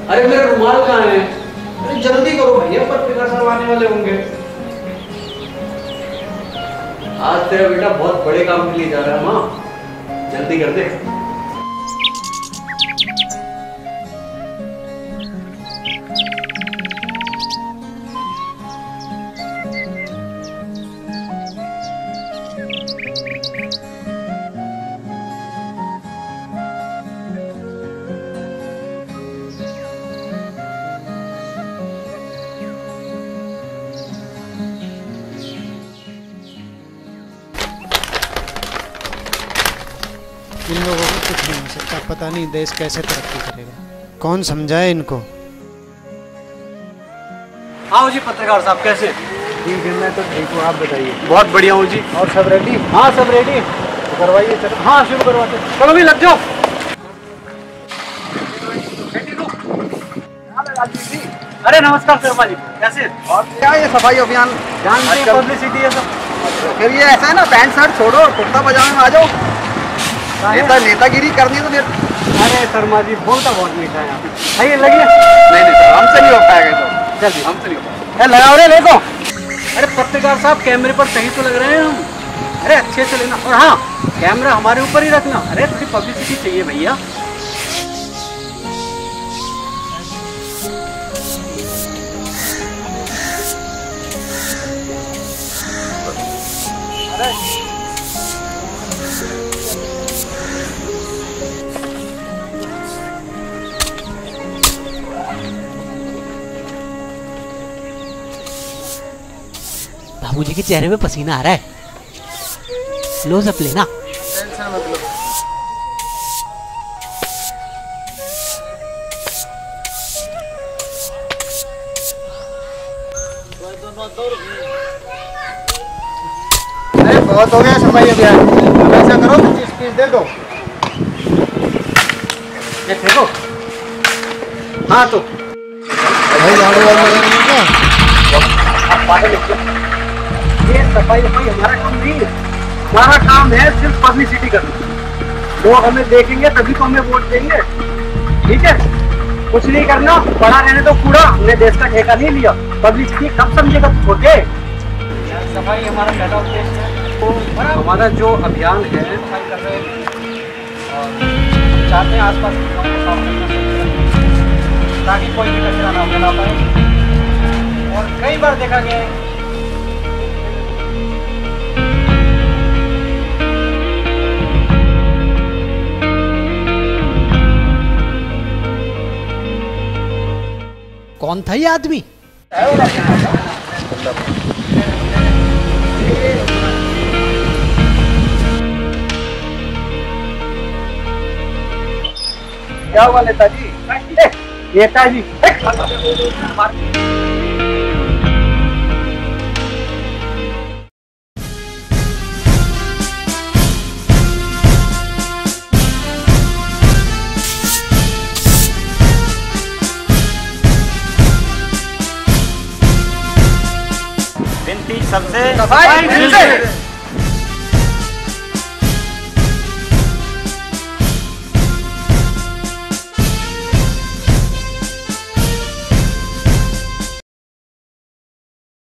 अरे मेरे रुमाल कहाँ है? अरे जल्दी करो भैया, पत्रकार साहब आने वाले होंगे। आज तेरा बेटा बहुत बड़े काम के लिए जा रहा है माँ, जल्दी कर दे। इन लोगों को कुछ नहीं हो सकता, पता नहीं देश कैसे तरक्की करेगा, कौन समझाए इनको। आओ जी पत्रकार साहब, कैसे? ठीक है, मैं तो ठीक हूँ, आप बताइए। बहुत बढ़िया हूँ जी। और सब रेडी? हाँ सब रेडी। तो करवाइए, चलो। हाँ शुरू करवाते, चलो भी लग जाओ। अरे नमस्कार शर्मा जी, कैसे? और क्या ये सफाई अभियान जानते हैं, पब्लिसिटी है सब। फिर ये ऐसा है ना, पैंट शर्ट छोड़ो, कुर्ता पजामे में आ जाओ। नेतागिरी करनी है तो फिर। अरे शर्मा जी बोलता बहुत मीठा है आप। आइए लगिए। नहीं सर, हमसे नहीं हो पाएगा तो। जल्दी, हमसे नहीं हो पाएगा। लगाओ रे, ले को। अरे पत्रकार साहब कैमरे पर सही तो लग रहे हैं हम। अरे अच्छे से लेना, और हाँ कैमरा हमारे ऊपर ही रखना। अरे थोड़ी पब्लिसिटी चाहिए भैया। बाबूजी के चेहरे पे पसीना आ रहा है, लो सब लेना। टेंशन मत लो। अरे बहुत हो गया सफाई अभियान, अब ऐसा करो 25 पीस दे दो। ये देखो। हाँ तो भाई झाड़ू वाला नहीं क्या? आप पागल हो? ये सफाई हमारा काम नहीं है। हमारा काम है सिर्फ पब्लिसिटी करना। लोग हमें देखेंगे तभी तो हमें वोट देंगे, ठीक है? कुछ नहीं करना, पड़ा रहने तो कूड़ा। हमने देश का ठेका नहीं लिया। पब्लिसिटी कब समझेगा तू छोटे? सफाई हमारा पहला उद्देश्य है। तो हमारा जो अभियान है सफाई कर रहे हैं और चाहते हैं आसपास के गाँव को साफ करना, ताकि कोई भी कचरा ना फैला पाए। और कई बार देखा गया है कौन था ये आदमी? क्या हुआ नेताजी? नेताजी विनती सबसे, सफाई फिर से।